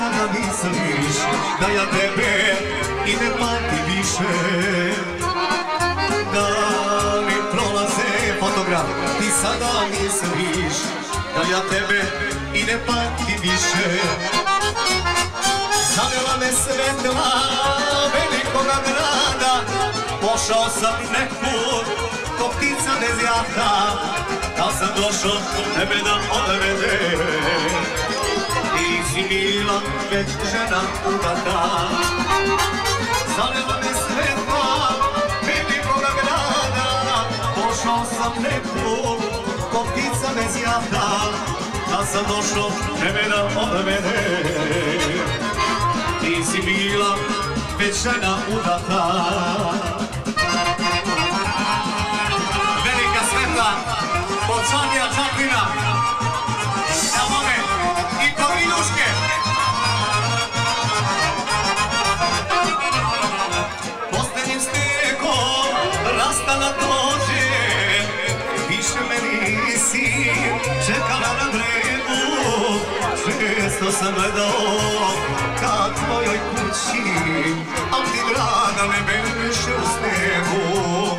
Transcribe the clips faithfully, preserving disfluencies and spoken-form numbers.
sada misliš da ja tebe i ne pati više. Da mi prolaze fotograf, ti sada misliš da ja tebe i ne pati više. Zavela me svetla velikoga grada, pošao sam nekud ko ptica bez jahta. Kad sam došao tebe da odvede, ti si bila već žena udata. Zavela me svetla velikoga grada, pošao sam nekud ko ptica bez jahta. Kad sam došao tebe da odvede, ti si bila već žena udata. Velika svetla od Sandija Čaklina, Elmome i Kovinuške. Posljednjim snegom rastala dođe, više me nisi čekala na bregu. Često sam gledao ka tvojoj kući, al ti draga ne beše u snegu.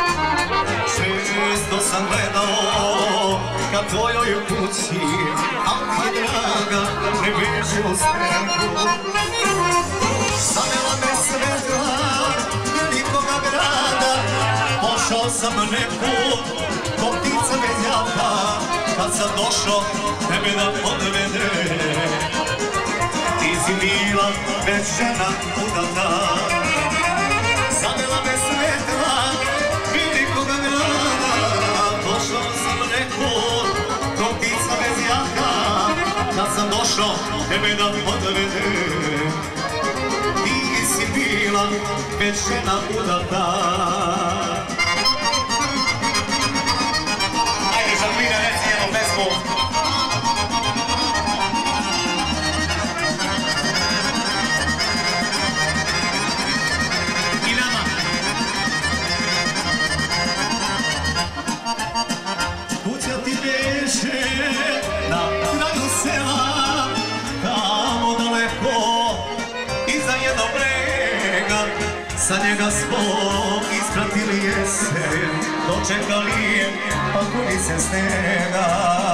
Često sam gledao ka tvojoj kući, al ti draga ne beše u snegu. Zavela me svetla velikoga grada, pošao sam nekud ko ptica bez jahta. Kad sam došao tebe da odvede, ti si bila već žena udata. Zavela me svetla velikoga grada, pošao sam nekud ko ptica bez jahta. Kad sam došao tebe da odvede, ti si bila već žena udata. Kuća ti beše na kraju sela, tamo daleko iza jednog brega. Sa njega smo ispratili jesen, dočekali pahunice snega.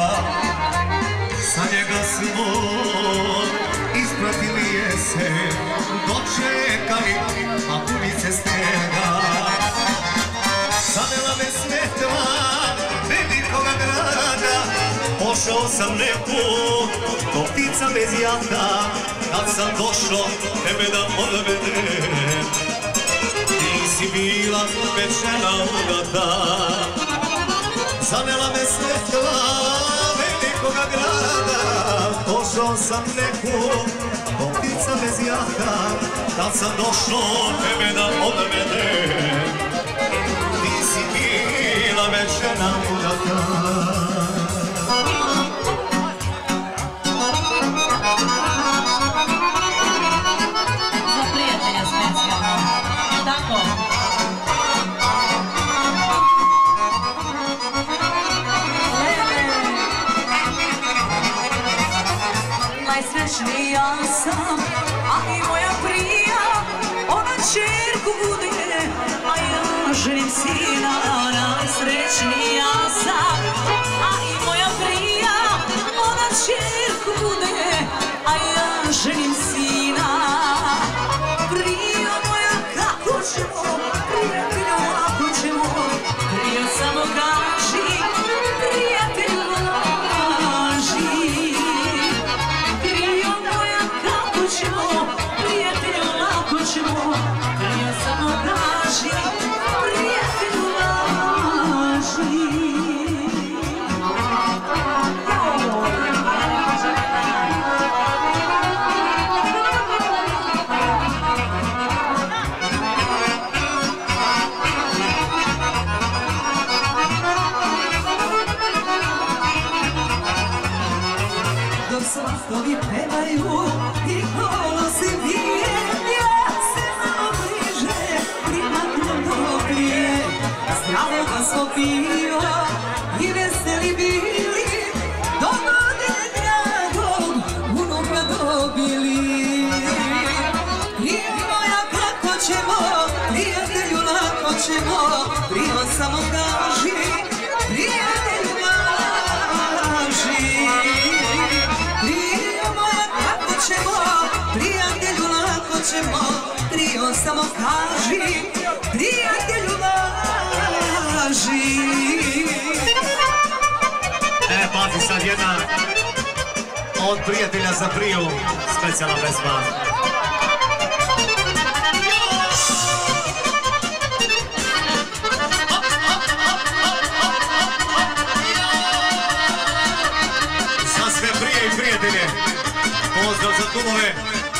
Sa njega smo ispratili jesen, dočekali pahunice snega. Zavela me svetla velikoga grada, pošao sam nekud ko ptica bez jahta. Kad sam došao tebe da odvede, ti si bila već žena udata. Zavela me svetla velikoga grada, pošao sam nekud ko ptica bez jahta. Kad sam došao tebe da odvede, ti si bila već žena udata. Za prijatelja specijalno, tako? Najsrećnija sam, a i moja prija, ona čerku bude, a ja ženim sina. Najsrećnija sam, a i moja prija, ona čerku bude, a ja ženim sina. Prija moja, kako ćemo, prijatelju, ako ćemo, prija samo kaži, prijatelju laži. Prija moja, kako ćemo, prijatelju, ako ćemo, prija samo kaži, prijatelju laži. ćemo, prijatelju lako ćemo, prima samo kaži, prijatelju laži. Prija moja kako ćemo, prijatelju lako ćemo, trio samo kaži, prijatelju laži. E, pazi sad jedna od prijatelja za Priju, specijalna pesma. Za sve Prije i prijatelje, pozdrav za kumove.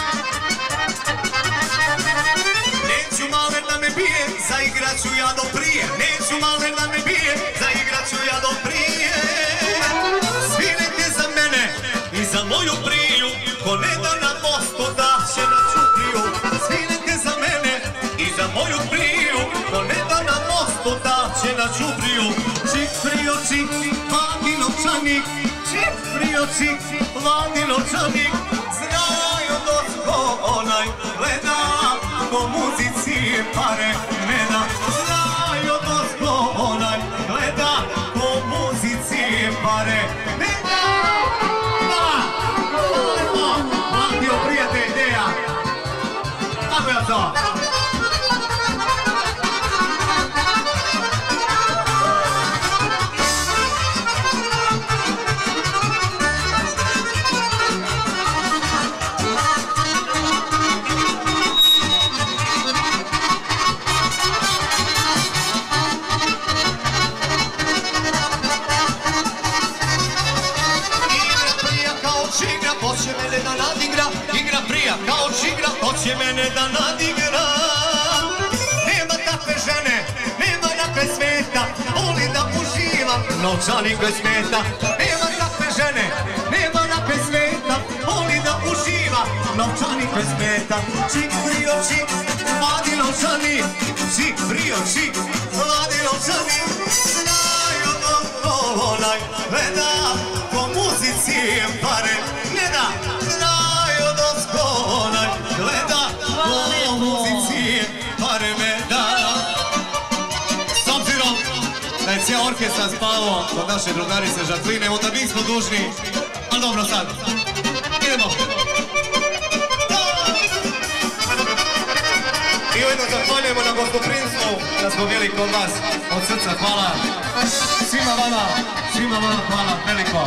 Neću male da me bije, zaigrat ću ja do Prije. Neću male da me bije, zaigrat ću ja do Prije. Svirajte za mene i za moju Priju, ko ne da na mostu da će na Čupriju. Svirajte za mene i za moju Priju, ko ne da na mostu da će na Čupriju. Čik Prijo, čik, mladi novčanik, čik Prijo, čik, mladi novčanik. Znaju dosko onaj gleda, ko muzici pare ne da. Znaju dosko onaj gleda, ko muzici pare ne da. Matio, prijatelj, ideja. Kako je to? Hoće mene da nadigra, igra Prija kao čigra, hoće mene da nadigra. Nema takve žene, nema takve sveta, voli da uživa, novčanik bez smeta. Nema takve žene, nema takve sveta, voli da uživa, novčanik bez smeta. Čik Prijo, čik, mladi novčanik, čik Prijo, čik, mladi novčanik. Znaju dobro onaj gleda, po muzici pare ne da. Znaju dosko onaj gleda, po muzici pare ne da. S obzirom da je cijel orkestar spavao kod naše drugarice Žakline, onda nismo dužni, ali dobro sad, idemo. I ujedno zahvaljujemo na gostoprimstvu da smo bili kod vas. Od srca hvala svima vama, svima vama hvala veliko.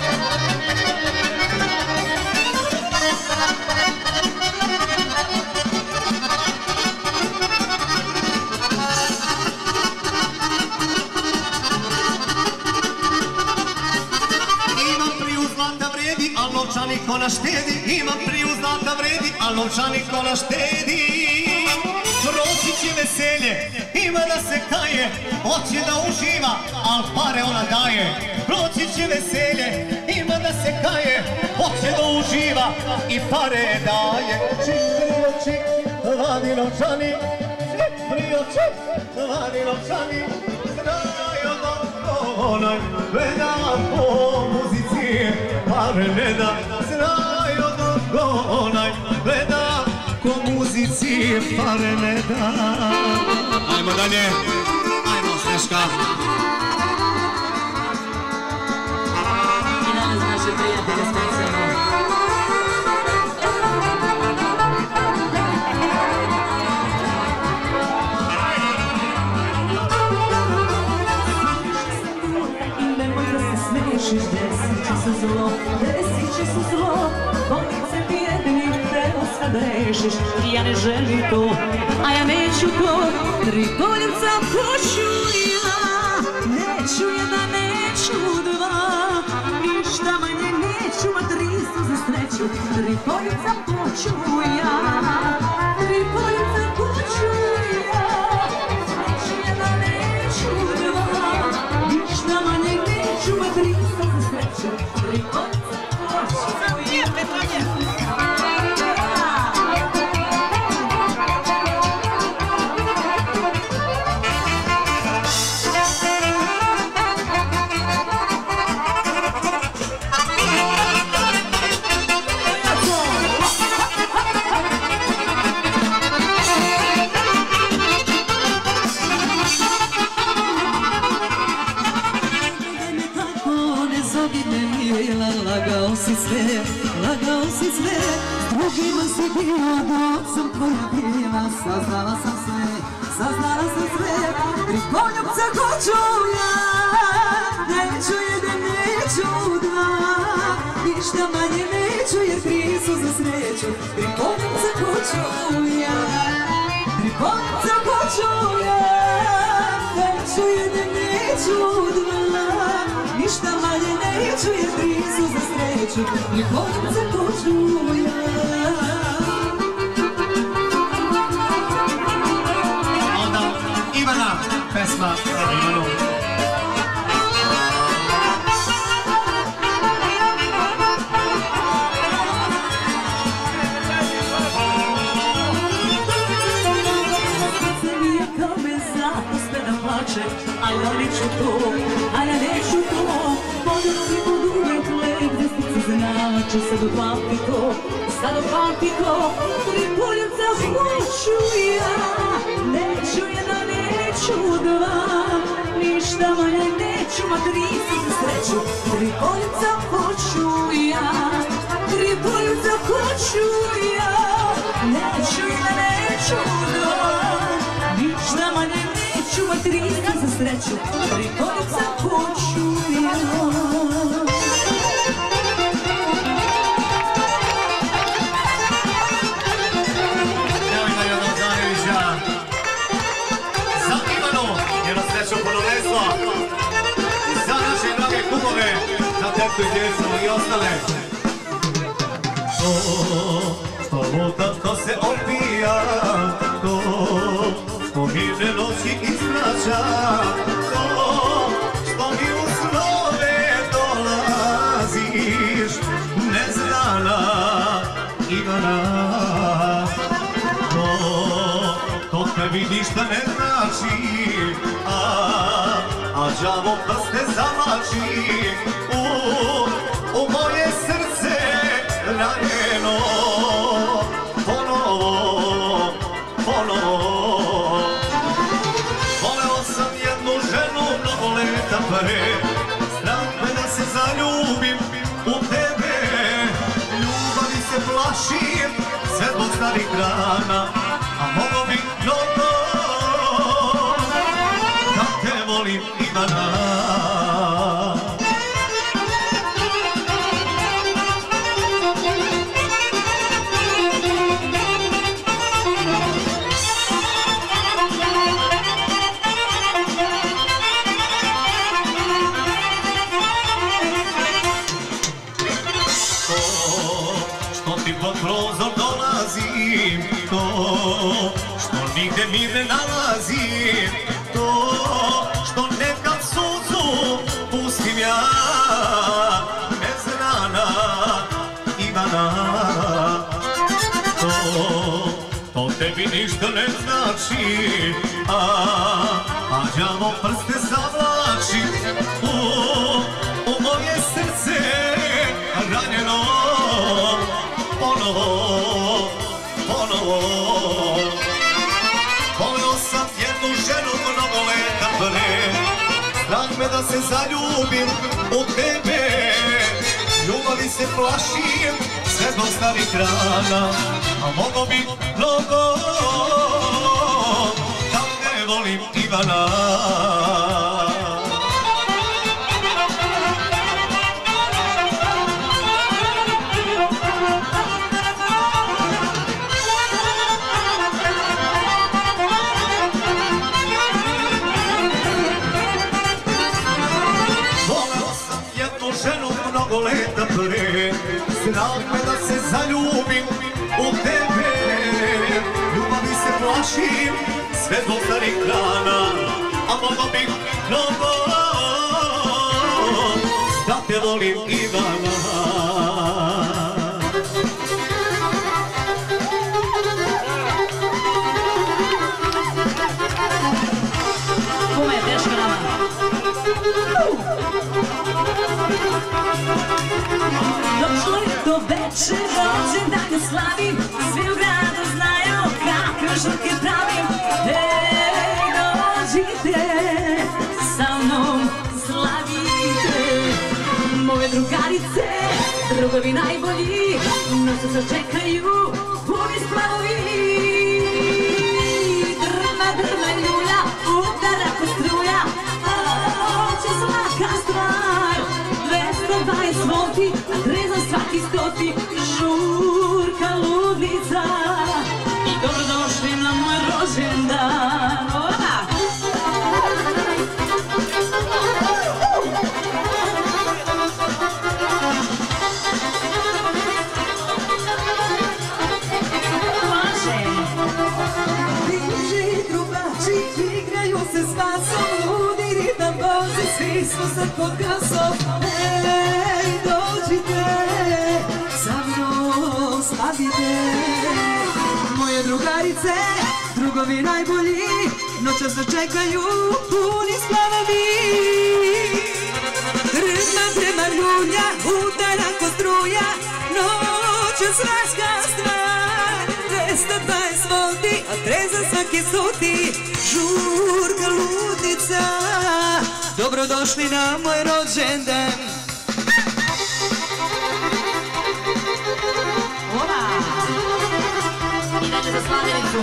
Imam Priju zlata vredi, al novčanik ona štedi. Imam Priju zlata vredi, al novčanik ona štedi. Proći će veselje, ima da se kaje, hoće da uživa, al pare ona daje. Proći će veselje, ima da se kaje, hoće da uživa i pare daje. Čik Prijo, čik, mladi novčanik, čik Prijo, čik, mladi novčanik. Znaju dobro onaj gleda, po muzici pare ne da. Znaju dobro onaj gleda, ko muzici pare ne da. Ajmo dalje, ajmo Sneška. I danas naše prijatelje specijalno. I nemoj da se smešiš, desit će se zlo, desit će se zlo. Kolice bijednih te osvedešiš, ja ne želim to, a ja neću to. Tri koljevca hoću ja, neću jedan, neću dva, ništa manje neću, ma tri su za sreću. Tri koljevca hoću ja, tri koljevca hoću ja, neću jedan, neću dva, ništa manje neću, ma tri su za sreću. Tri koljevca hoću ja. sve, s drugima si bio, dok sam tvoja bila. Saznala sam sve, saznala sam sve, tri poljubca hoću ja. Neću jedan, neću dva, ništa manje neću, jer tri su za sreću. Tri poljubca hoću ja, tri poljubca hoću ja. Neću jedan, neću dva, ništa manje neću, jer tri su za sreću. Tri poljubca hoću ja. Onda Ivana, pesma za Ivanu. A ja neću to, a ja neću to. Vodim si od uvek lep, gde stice znači. Sad upamti to, sad upamti to. Tri poljubca hoću ja. Neću jedan, neću dva, ništa manje neću, ma tri su za sreću. Tri poljubca hoću ja, tri poljubca hoću ja. Neću jedan, neću dva, ništa manje neću, ma tri su za sreću. Tri poljubca hoću ja. Evo Ivana Dozarevića. Za Ivanu, njeno sreću polonezla. Za naše drage kumove, za tetku i djecu i ostale. To, što luta, što se opija, to, što mirne noći ispraća, to, što mi u snove dolaziš, neznana Ivana. To, to tebi ništa ne znači, a, a đavo prste zavlači u, u moje srce ranjeno. Ponovo, ponovo. Voleo sam jednu ženu mnogo leta pre, strah me da se zaljubim u tebe. Ljubavi se plašim, sve zbog starih rana, a mogo bi mnogo da te volim Ivana. Pod prozor dolazim, to što nigde mir ne nalazim, to što nekad suzu pustim ja, neznana Ivana. To, to tebi ništa ne znači, a, a đavo prste zavlači u, u moje srce ranjeno. Ponovo, ponovo. Voleo sam jednu ženu mnogo leta pre, strah me da se zaljubim u tebe. Ljubavi se plašim, sve zbog starih rana, a mogo bi mnogo da te volim Ivana. Leta pre, strah me da se zaljubim u tebe. Ljubavi se plašim, sve zbog starih rana, a mogo bih mnogo da te volim Ivana. Kuma je teško nama. Došlo je do veče, rođendan da slavim, svi u gradu znaju kakve žurke pravim. Ej, dođite, sa mnom slavite, moje drugarice, drugovi najbolji, noću se čekaju puni splavovi. Drma, drma, ljulja, udara ko struja, će svaka stvar. Dvesto dvadeset volti, a trezan svaki stoti, žurka ludnica. I dobrodošli na moj rođendan. Svi smo sad pod gasom, ej, dođite, sa mnom slavite. Moje drugarice, drugovi najbolji, noćas da čekaju puni splavovi. Drma, drma, ljulja, udara ko struja, noćas svaka stvar. Dvesta dvadeset volti, a trezan svaki stoti, žurka ludnica. Dobrodošli na moj rođendan. Ova! I dalje za slavljenicu.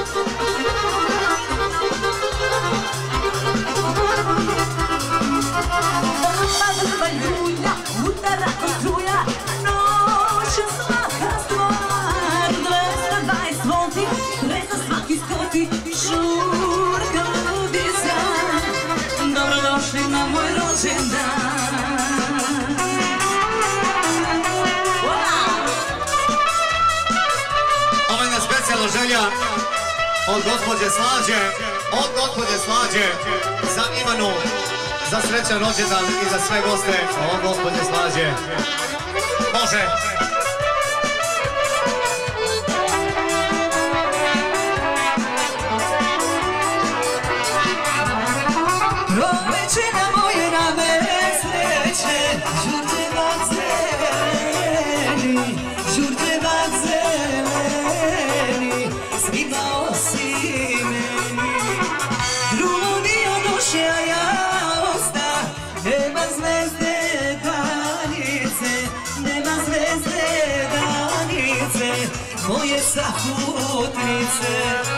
Drma, ljulja, udara ko struja, noća svaka stvar. Dvesta dvadeset volti, trezan svaki stoti, žurka ludnica. Dobrodošli na moj rođendan. Ovo je jedna specijalna želja od gospođe Slađe, od gospođe Slađe za Ivanu, za srećan rođendan i za sve goste od gospođe Slađe. Može! Proleće na moje rame sreće, žurđevac zeleni, žurđevac zeleni, svima osim meni. Drugo dio duše, a ja osta, nema zvezde danice, nema zvezde danice, moje saputnice.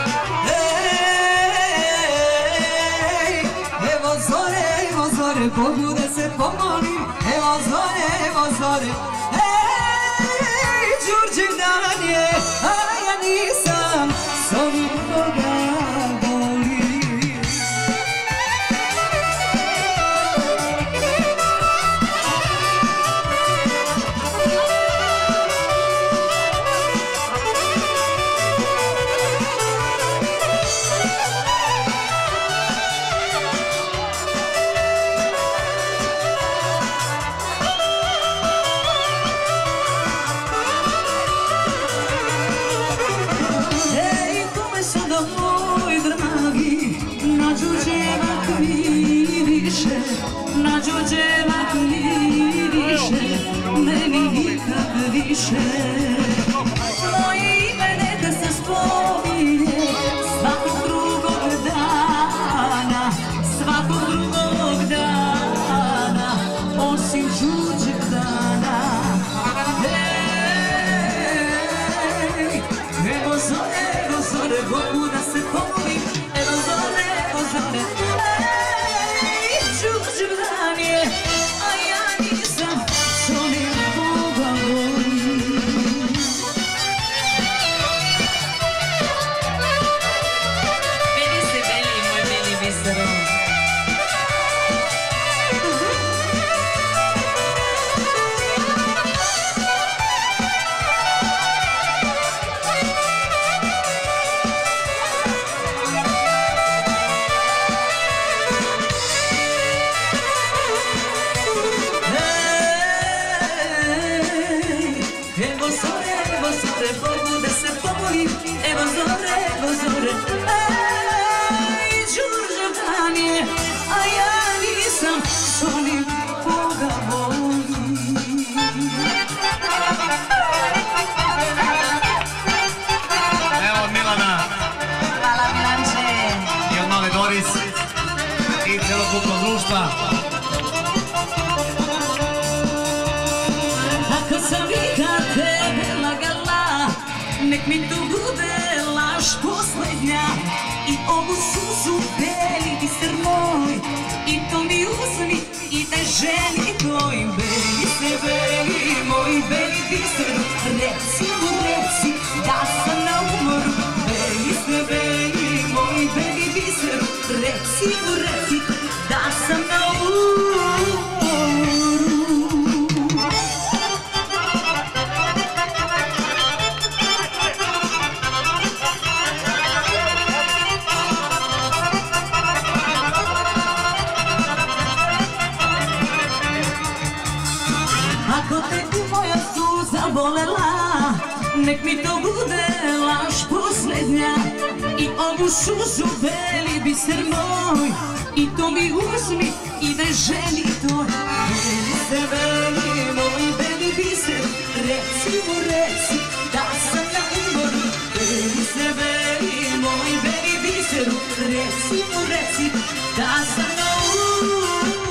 Bogu da se pomolim, evo zore, evo zore. Ej, Đurđevdan je, a ja nisam, s onim koga volim. Na Đurđevak miriše, meni nikad više. Moje ime neka se spominje svakog drugog dana, svakog drugog dana, osim Đurđevdana. Ej, evo zore, evo zore, Bogu da se pomolim, evo zore, evo zore. Đurđevdan je, a ja nisam, s onim koga volim. Meni se beli, moj beli bisero. Bogu da se pomolim, evo zore, evo zore. Ej, Đurđevdan je, a ja nisam, s onim koga volim. Evo od Milana. Hvala Milanče. I od Nove Doris. I celokupnog društva. Ako sam nek mi to bude laž posljednja. I ovu suzu beli biser moj, i to mi uzmi i daj ženi tvoj. Beli se beli moj, beli biser, reci mu reci da sam na umoru. Beli se beli moj, beli biser, reci mu reci da sam na umoru. Ako te moja suza bolela, nek mi to bude laž posljednja. I ovu suzu beli biser moj, i to mi uzmi i daj ženi tvoj. Beli se beli moj, beli biser, reci mu reci da sam na umoru. Beli se beli moj, beli biser, reci mu reci da sam na umoru.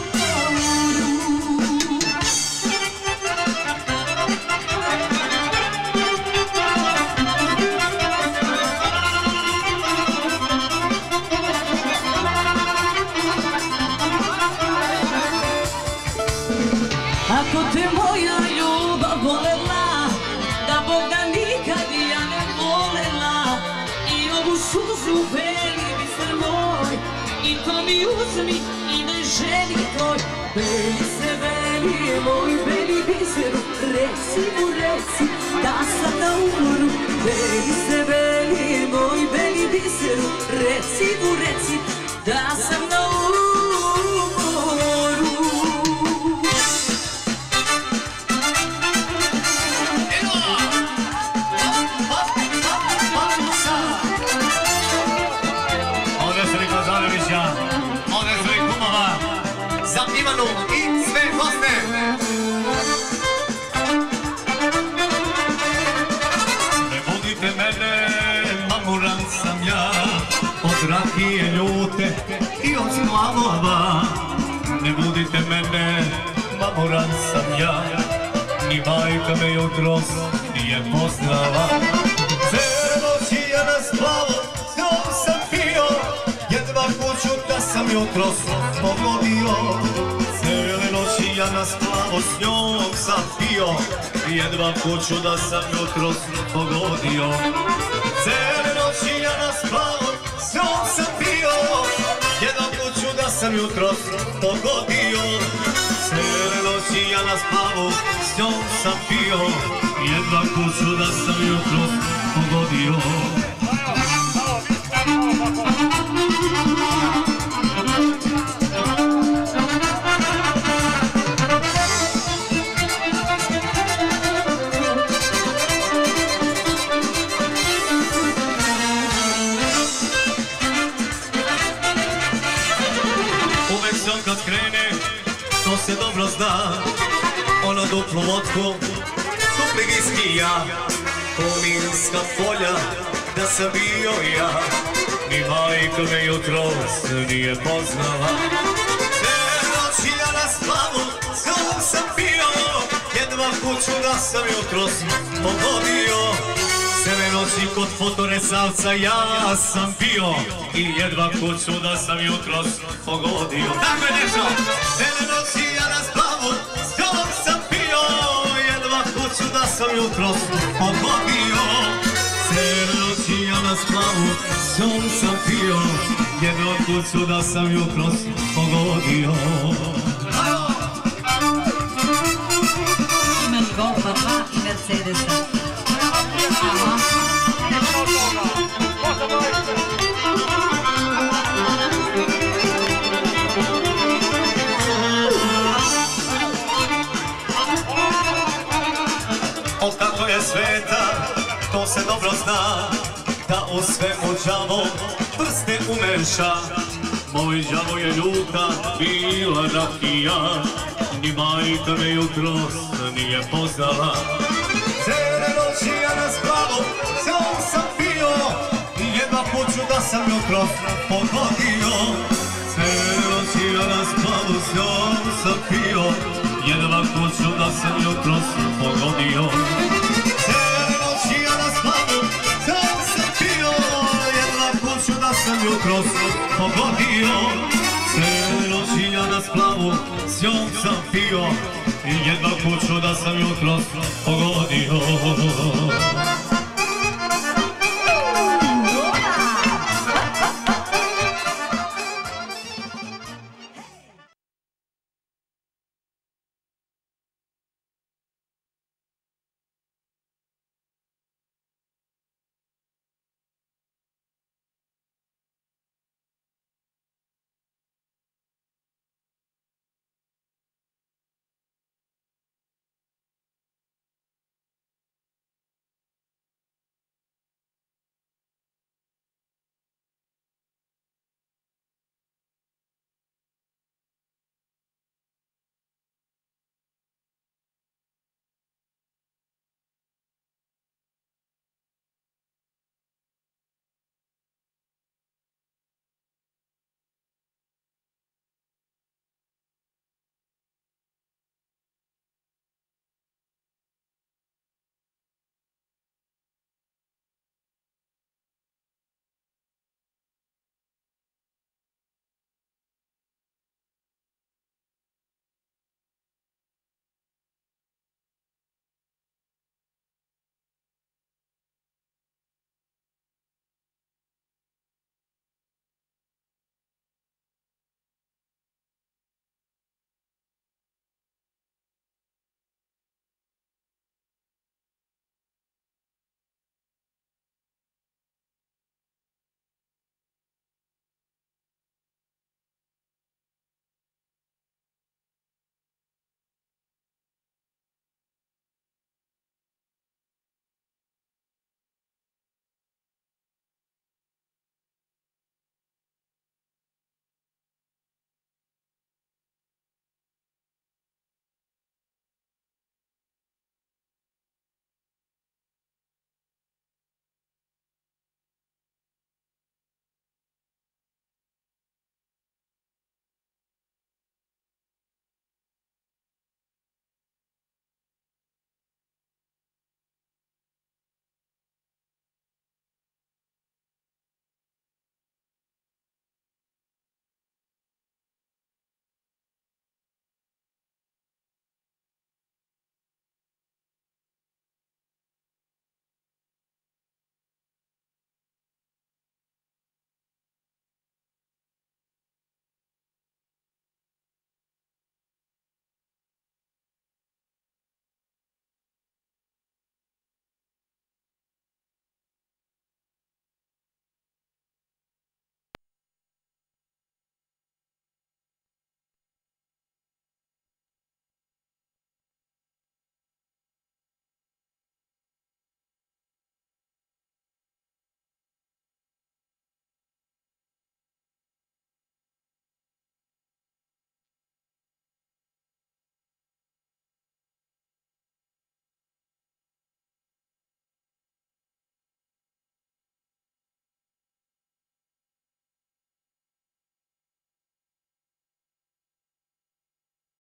Ako te moja ljubav volela, da Boga nikad ja ne volela. I ovu suzu beli biser moj, i to mi uzmi i daj ženi tvoj. Beli se beli moj, beli biser, reci mu reci da sam na umoru. Beli se beli moj, beli biser, reci mu reci da sam na umoru. Za Ivanu i sve goste. Ne budite mene, mamuran sam ja, od rakije ljute i od slavova. Ne budite mene, mamuran sam ja, ni majka me jutros nije poznala. Cele noći ja na splavu, s njom sam pio, jedva kuću da sam jutros pogodio. Cele noći ja na splavu s njom sam pio, jedva kuću da sam jutros pogodio. Cele noći ja na splavu s njom sam pio, jedva kuću da sam jutros pogodio. Cele noći ja na splavu s njom sam pio, jedva kuću da sam jutros pogodio. Uvek se on kad krene, to se dobro zna, ono duplu vodku, dupli viski ja, Kominska polja, da sam bio ja, ni majka me jutros nije poznala. Cele noći ja na splavu, s njom sam pio, jedva kuću da sam jutros pogodio. Cele noći kod fotoresavca ja sam pio, i jedva kuću da sam jutros pogodio. Tako je nešto! Cele noći ja na splavu, s njom sam pio, jedva kuću da sam jutros pogodio. Cele noći ja na splavu, s njom sam pio, jedva kuću da sam jutros pogodio. Imam Golfa dva i Mercedesa. Aha. Od kako je sveta, to se dobro zna, da u svemu đavo prste umeša. Moj đavo je ljuta, bila rakija, ni majka me jutros nije poznala. Cele noći ja na splavu, s njom sam pio, i jedva kuću da sam jutros pogodio. Cele noći ja na splavu, s njom sam pio, jedva kuću da sam jutros pogodio. Cele noći ja na splavu, jutros pogodio. Sve noći ja na splavu s njom sam pio i jedva kuću da sam jutros pogodio.